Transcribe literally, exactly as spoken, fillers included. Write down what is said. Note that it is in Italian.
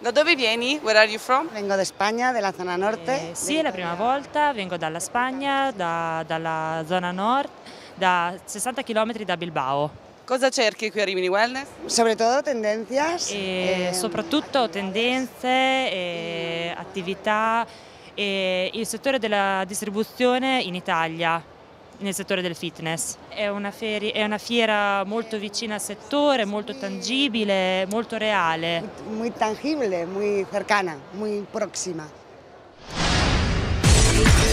Da dove vieni? Where are you from? Vengo de España, della zona norte. Eh, sì, è la prima volta, vengo dalla Spagna, da- dalla zona nord, da sessanta chilometri da Bilbao. Cosa cerchi qui a Rimini Wellness? Sobre todo tendencias. E eh, soprattutto tendenze, e attività e il settore della distribuzione in Italia, nel settore del fitness. È una, feri- è una fiera molto vicina al settore, molto tangibile, molto reale. Muy tangible, muy cercana, muy próxima.